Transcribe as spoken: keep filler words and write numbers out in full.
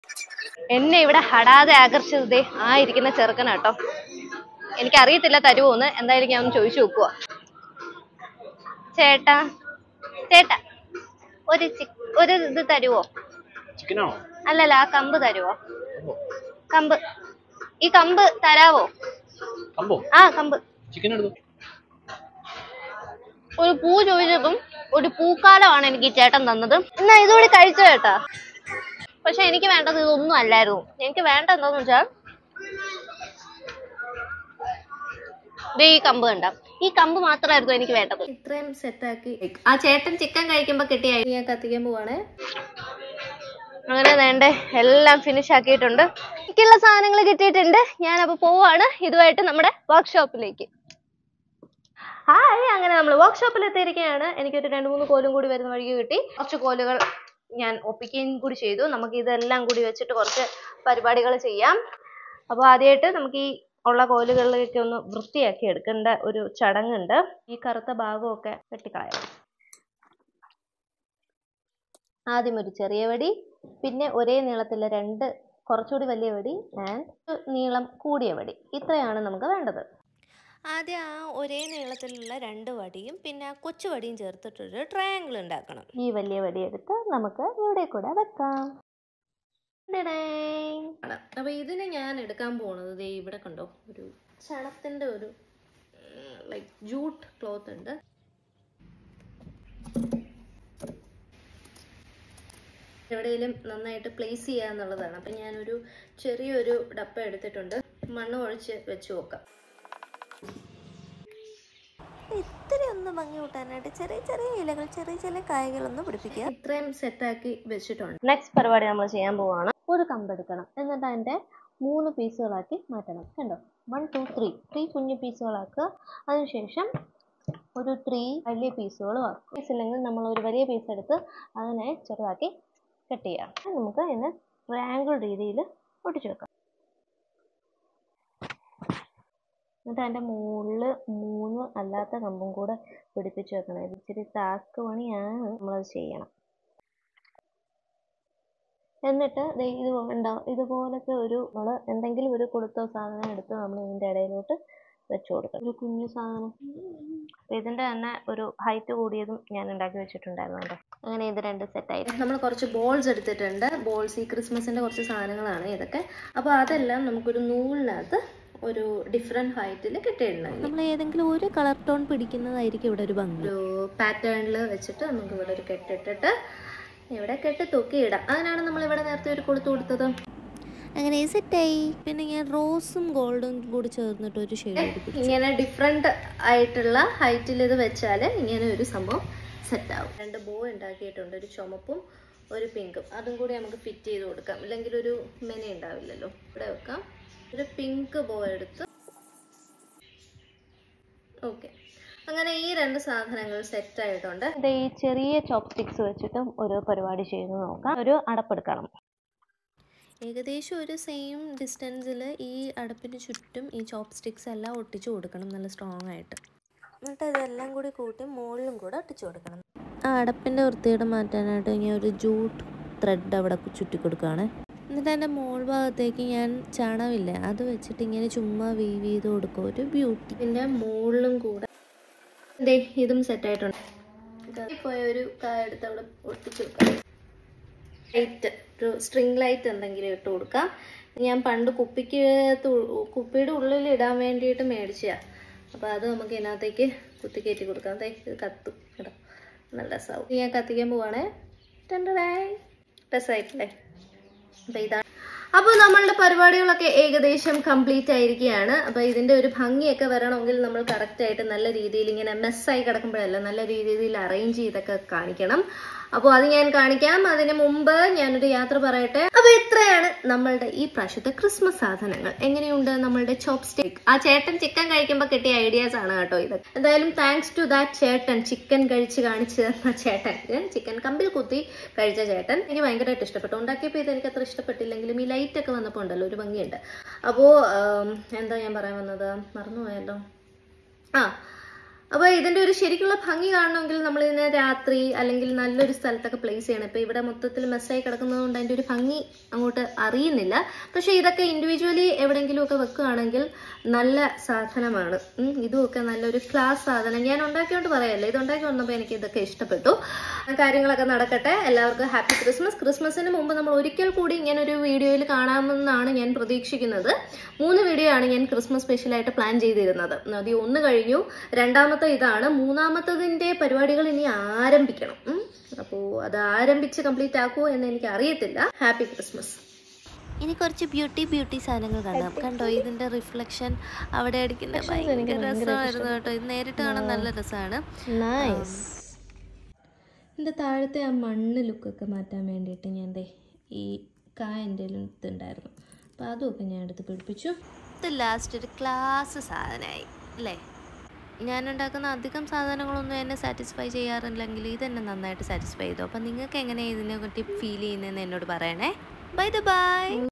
എന്നെ ഇവിടെ ഹടാതെ ആകർഷിച്ചത് ആ ഇരിക്കുന്ന ചെറുക്കനാട്ടോ. എനിക്കറിയത്തില്ല തരുവോന്ന്, എന്തായാലും ഞാൻ ഒന്ന് ചോദിച്ചു നോക്കുക. ചേട്ടാ ചേട്ടാ ഒരു ഒരു ഇത് തരുവോ? അല്ലല്ല, ആ കമ്പ് തരുവോ? കമ്പ്, ഈ കമ്പ് തരാവോ? ആ കമ്പ്. ഒരു പൂ ചോദിച്ചപ്പം ഒരു പൂക്കാലമാണ് എനിക്ക് ഈ ചേട്ടൻ തന്നത്. എന്നാ ഇതുകൂടി കഴിച്ചു ചേട്ടാ. പക്ഷെ എനിക്ക് വേണ്ടത് ഇതൊന്നും അല്ലായിരുന്നു. എനിക്ക് വേണ്ട എന്താന്ന് വെച്ചാൽ ഈ കമ്പ് കണ്ട, ഈ കമ്പ് മാത്രമായിരുന്നു എനിക്ക് വേണ്ടത്. ഇത്രയും സെറ്റാക്കി ആ ചേട്ടൻ ചിക്കൻ കഴിക്കുമ്പോ കിട്ടിയ ഞാൻ കത്തിക്കാൻ പോവാണ്. അങ്ങനെ വേണ്ടേ എല്ലാം ഫിനിഷ് ആക്കിയിട്ടുണ്ട്. എനിക്കുള്ള സാധനങ്ങൾ കിട്ടിയിട്ടുണ്ട്. ഞാൻ അപ്പൊ പോവാണ് ഇതുമായിട്ട് നമ്മുടെ വർക്ക്ഷോപ്പിലേക്ക്. ഹായ്, അങ്ങനെ നമ്മൾ വർക്ക്ഷോപ്പിൽ എത്തിയിരിക്കുകയാണ്. എനിക്കൊരു രണ്ട് മൂന്ന് കോലും കൂടി വരുന്ന വഴിക്ക് കിട്ടി. കുറച്ച് കോലുകൾ ഞാൻ ഒപ്പിക്കുകയും കൂടി ചെയ്തു. നമുക്ക് ഇതെല്ലാം കൂടി വെച്ചിട്ട് കുറച്ച് പരിപാടികൾ ചെയ്യാം. അപ്പോൾ ആദ്യമായിട്ട് നമുക്ക് ഈ ഉള്ള കോലുകളിലേക്ക് ഒന്ന് വൃത്തിയാക്കി എടുക്കേണ്ട ഒരു ചടങ്ങുണ്ട്. ഈ കറുത്ത ഭാഗമൊക്കെ വെട്ടിക്കളയാം. ആദ്യം ഒരു ചെറിയ വടി, പിന്നെ ഒരേ നീളത്തിലെ രണ്ട് കുറച്ചുകൂടി വലിയ വടി ആൻഡ് നീളം കൂടിയ വടി. ഇത്രയാണ് നമുക്ക് വേണ്ടത്. ആദ്യം ആ ഒരേ നീളത്തിലുള്ള രണ്ട് വടിയും പിന്നെ ആ കൊച്ചു വടിയും ചേർത്തിട്ടൊരു ട്രയാങ്കിൾ ഉണ്ടാക്കണം. ഈ വലിയ വടി എടുത്ത് നമുക്ക് ഇവിടെ കൂടെ വെക്കാം. അപ്പൊ ഇതിന് ഞാൻ എടുക്കാൻ പോണത് ദേ ഇവിടെ കണ്ടോ, ഒരു ചണത്തിന്റെ ഒരു ലൈക്ക് ജൂട്ട് ക്ലോത്ത് ഉണ്ട്. എവിടെയെങ്കിലും നന്നായിട്ട് പ്ലേസ് ചെയ്യാന്നുള്ളതാണ്. അപ്പൊ ഞാനൊരു ചെറിയൊരു ഡപ്പ എടുത്തിട്ടുണ്ട്. മണ്ണ് ഒഴിച്ച് വെച്ച് നോക്കാം. ഇത്രയൊന്ന് ഭംഗി കൂട്ടാനായിട്ട് ചെറിയ ചെറിയ ഇലകൾ, ചെറിയ ചെറിയ കായകളൊന്ന് പിടിപ്പിക്കുക. ഇത്രയും സെറ്റാക്കി വെച്ചിട്ടുണ്ട്. നെക്സ്റ്റ് പരിപാടി നമ്മൾ ചെയ്യാൻ പോവാണ്. ഒരു കമ്പെടുക്കണം, എന്നിട്ട് അതിന്റെ മൂന്ന് പീസുകളാക്കി മാറ്റണം. കണ്ടോ, വൺ ടു ത്രീ ത്രീ കുഞ്ഞു പീസുകളാക്കുക. അതിനുശേഷം ഒരു ത്രീ വലിയ പീസുകളും ആക്കും. പീസില്ലെങ്കിൽ നമ്മൾ ഒരു വലിയ പീസ് എടുത്ത് അതിനെ ചെറുതാക്കി കട്ട് ചെയ്യാം. നമുക്ക് അതിനെ ട്രയാങ്കിൾ രീതിയിൽ ഒട്ടിച്ചു വെക്കാം. എന്നിട്ട് അതിൻ്റെ മുകളിൽ മൂന്ന് അല്ലാത്ത കമ്പും കൂടെ പിടിപ്പിച്ച് വെക്കണം. ഇത് ഇച്ചിരി ടാസ്ക് പണിയാണ്, നമ്മളത് ചെയ്യണം. എന്നിട്ട് ഇത് ഉണ്ടാവും ഇതുപോലത്തെ ഒരു നമ്മൾ എന്തെങ്കിലും ഒരു കൊടുത്ത സാധനം എടുത്ത് നമ്മൾ ഇതിൻ്റെ ഇടയിലോട്ട് വെച്ച് കൊടുക്കണം. ഒരു കുഞ്ഞു സാധനം. ഇതിൻ്റെ തന്നെ ഒരു ഹൈറ്റ് കൂടിയതും ഞാൻ ഉണ്ടാക്കി വെച്ചിട്ടുണ്ടായിരുന്നു. അങ്ങനെ ഇത് രണ്ട് സെറ്റായി. നമ്മൾ കുറച്ച് ബോൾസ് എടുത്തിട്ടുണ്ട്. ബോൾസ് ഈ ക്രിസ്മസിൻ്റെ കുറച്ച് സാധനങ്ങളാണ് ഇതൊക്കെ. അപ്പോൾ അതെല്ലാം നമുക്കൊരു നൂലിനകത്ത് ഒരു ഡിഫറെൻറ്റ് ഹൈറ്റിൽ കെട്ടിയിടണം. നമ്മൾ ഏതെങ്കിലും ഒരു കളർ ടോൺ പിടിക്കുന്നതായിരിക്കും ഇവിടെ ഒരു ഭംഗി. ഒരു പാറ്റേണിൽ വെച്ചിട്ട് നമുക്ക് ഇവിടെ ഒരു കെട്ടിട്ടിട്ട് ഇവിടെ കെട്ടി തൂക്കിയിടാം. അതിനാണ് നമ്മൾ ഇവിടെ നേരത്തെ ഒരു കൊടുത്തു കൊടുത്തത്. അങ്ങനെ സെറ്റായി. പിന്നെ ഞാൻ റോസും ഗോൾഡും കൂടി ചേർന്നിട്ട് ഒരു ഷെയ്ഡ് ഇങ്ങനെ ഡിഫറെൻ്റ് ആയിട്ടുള്ള ഹൈറ്റിൽ ഇത് വെച്ചാൽ ഇങ്ങനെ ഒരു സംഭവം സെറ്റാവും. രണ്ട് ബോ ഉണ്ടാക്കിയിട്ടുണ്ട്, ഒരു ചുമപ്പും ഒരു പിങ്കും. അതും കൂടി നമുക്ക് ഫിറ്റ് ചെയ്ത് കൊടുക്കാം, ഇല്ലെങ്കിൽ ഒരു മെന ഉണ്ടാവില്ലല്ലോ. ഇവിടെ വെക്കാം. ഒരു പിങ്ക് ബോ എടുത്ത് ഓക്കെ. അങ്ങനെ ഈ രണ്ട് സാധനങ്ങൾ സെറ്റ് ആയിട്ടുണ്ട്. ഇത് ഈ ചെറിയ ചോപ്സ്റ്റിക്സ് വെച്ചിട്ടും ഒരു പരിപാടി ചെയ്ത് നോക്കാം. ഒരു അടപ്പെടുക്കണം. ഏകദേശം ഒരു സെയിം ഡിസ്റ്റൻസിൽ ഈ അടപ്പിന് ചുറ്റും ഈ ചോപ്സ്റ്റിക്സ് എല്ലാം ഒട്ടിച്ചു കൊടുക്കണം, നല്ല സ്ട്രോങ് ആയിട്ട്. എന്നിട്ട് ഇതെല്ലാം കൂടി കൂട്ടി മുകളിലും കൂടെ ഒട്ടിച്ചു കൊടുക്കണം. ആ അടപ്പിൻ്റെ വൃത്തിയുടെ മാറ്റാനായിട്ട് ഞാൻ ഒരു ജൂട്ട് ത്രെഡ് അവിടെ ചുറ്റി കൊടുക്കുകയാണ്. എന്നിട്ട് എൻ്റെ മോൾ ഭാഗത്തേക്ക് ഞാൻ ചാണകമില്ല അത് വെച്ചിട്ട് ഇങ്ങനെ ചുമ്മാ വീവ് ചെയ്ത് കൊടുക്കും, ഒരു ബ്യൂട്ടി. ഇതിൻ്റെ മുകളിലും കൂടെ ഇതേ ഇതും സെറ്റായിട്ടുണ്ട്. പോയ ഒരു കായ എടുത്ത് അവിടെ ഒട്ടിച്ചു കൊടുക്കാം. ലൈറ്റ്, ഒരു സ്ട്രിങ് ലൈറ്റ് എന്തെങ്കിലും ഇട്ട് കൊടുക്കാം. ഞാൻ പണ്ട് കുപ്പിക്ക് കുപ്പിയുടെ ഉള്ളിൽ ഇടാൻ വേണ്ടിയിട്ട് മേടിച്ചതാണ്. അപ്പോൾ അത് നമുക്ക് ഇതിനകത്തേക്ക് കുത്തിക്കയറ്റി കൊടുക്കാം. അതെ ഇത് കത്തും കേട്ടോ, നല്ല രസമാവും. ഞാൻ കത്തിക്കാൻ പോവാണേ. രണ്ടായി രസമായിട്ടില്ലേ? അപ്പോൾ ഇതാണ്. അപ്പോൾ നമ്മളുടെ പരിപാടികളൊക്കെ ഏകദേശം കംപ്ലീറ്റ് ആയിരിക്കുകയാണ്. അപ്പോൾ ഇതിൻ്റെ ഒരു ഭംഗിയൊക്കെ വരണമെങ്കിൽ നമ്മൾ കറക്റ്റായിട്ട് നല്ല രീതിയിൽ ഇങ്ങനെ മെസ്സായി കിടക്കുമ്പോഴല്ല നല്ല രീതിയിൽ അറേഞ്ച് ചെയ്തൊക്കെ കാണിക്കണം. അപ്പോൾ അത് ഞാൻ കാണിക്കാം. അതിന് മുമ്പ് ഞാനൊരു യാത്ര പറയട്ടെ. അപ്പോൾ ഇത്രയാണ് നമ്മളുടെ ഈ പ്രാവശ്യത്തെ ക്രിസ്മസ് സാധനങ്ങൾ. എങ്ങനെയുണ്ട് നമ്മളുടെ ചോപ്സ്റ്റിക്? ആ ചേട്ടൻ ചിക്കൻ കഴിക്കുമ്പോൾ കിട്ടിയ ഐഡിയാസ് ആണ് കേട്ടോ ഇത്. എന്തായാലും താങ്ക്സ് ടു ദാറ്റ് ചേട്ടൻ, ചിക്കൻ കഴിച്ച് കാണിച്ചു തന്ന ചേട്ടൻ, ചിക്കൻ കമ്പിൽ കുത്തി കഴിച്ച ചേട്ടൻ. എനിക്ക് ഭയങ്കരമായിട്ട് ഇഷ്ടപ്പെട്ടു. ഉണ്ടാക്കിയപ്പോൾ ഇത് എനിക്ക് അത്ര ഇഷ്ടപ്പെട്ടില്ലെങ്കിലും ഈ ലൈറ്റ് ഒക്കെ വന്നപ്പോൾ ഉണ്ടല്ലോ ഒരു ഭംഗിയുണ്ട്. അപ്പോൾ എന്താ ഞാൻ പറയാൻ വന്നത്, മറന്നുപോയല്ലോ. ആ അപ്പോൾ ഇതിൻ്റെ ഒരു ശരിക്കുള്ള ഭംഗി കാണണമെങ്കിൽ നമ്മളിതിനെ രാത്രി അല്ലെങ്കിൽ നല്ലൊരു സ്ഥലത്തൊക്കെ പ്ലേസ് ചെയ്യണം. ഇപ്പോൾ ഇവിടെ മൊത്തത്തിൽ മെസ്സായി കിടക്കുന്നത് കൊണ്ട് അതിൻ്റെ ഒരു ഭംഗി അങ്ങോട്ട് അറിയുന്നില്ല. പക്ഷേ ഇതൊക്കെ ഇൻഡിവിജ്വലി എവിടെയെങ്കിലുമൊക്കെ വെക്കുകയാണെങ്കിൽ നല്ല സാധനമാണ്. ഇതുമൊക്കെ നല്ലൊരു ക്ലാസ് സാധനം. ഞാൻ ഉണ്ടാക്കിയോണ്ട് പറയല്ലേ, ഇത് ഉണ്ടാക്കി വന്നപ്പോൾ എനിക്ക് ഇതൊക്കെ ഇഷ്ടപ്പെട്ടു. കാര്യങ്ങളൊക്കെ നടക്കട്ടെ. എല്ലാവർക്കും ഹാപ്പി ക്രിസ്മസ്. ക്രിസ്മസിന് മുമ്പ് നമ്മൾ ഒരിക്കൽ കൂടി ഇങ്ങനൊരു വീഡിയോയിൽ കാണാമെന്നാണ് ഞാൻ പ്രതീക്ഷിക്കുന്നത്. മൂന്ന് വീഡിയോ ആണ് ഞാൻ ക്രിസ്മസ് സ്പെഷ്യലായിട്ട് പ്ലാൻ ചെയ്തിരുന്നത്. അത് ഒന്ന് കഴിഞ്ഞു, രണ്ടാമത്തെ ഇതാണ്. മൂന്നാമത്തതിൻ്റെ പരിപാടികൾ ഇനി ആരംഭിക്കണം. അപ്പോൾ അത് ആരംഭിച്ച് കംപ്ലീറ്റ് ആക്കുമോ എന്ന് എനിക്ക് അറിയത്തില്ല. Happy Christmas. ഇനി കുറച്ച് ബ്യൂട്ടി ബ്യൂട്ടി സാധനങ്ങൾ കാണാം. കണ്ടോ ഇതിൻ്റെ റിഫ്ലക്ഷൻ അവിടെ അടിക്കുന്ന ഭയങ്കര രസമായിരുന്നു കേട്ടോ. ഇത് നേരിട്ട് കാണാൻ നല്ല രസമാണ്. എൻ്റെ താഴത്തെ ആ മണ്ണ് ലുക്കൊക്കെ മാറ്റാൻ വേണ്ടിയിട്ട് ഞാൻ ദേ ഈ കായ എൻ്റെ ഇതുണ്ടായിരുന്നു, അപ്പോൾ അതുമൊക്കെ ഞാൻ എടുത്ത് പിടിപ്പിച്ചു. ഇത് ലാസ്റ്റ് ഒരു ക്ലാസ് സാധനമായി അല്ലേ. ഞാനുണ്ടാക്കുന്ന അധികം സാധനങ്ങളൊന്നും എന്നെ സാറ്റിസ്ഫൈ ചെയ്യാറില്ലെങ്കിൽ ഇതെന്നെ നന്നായിട്ട് സാറ്റിസ്ഫൈ ചെയ്തു. അപ്പം നിങ്ങൾക്ക് എങ്ങനെയാണ് ഇതിനെ പറ്റി ഫീൽ ചെയ്യുന്നതെന്ന് എന്നോട് പറയണേ. By the by.